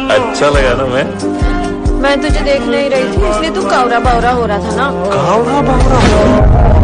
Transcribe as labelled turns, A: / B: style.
A: अच्छा लगा ना
B: मैं तुझे देख नहीं रही थी, इसलिए तू कावरा बावरा हो रहा था ना।
A: कावरा बावरा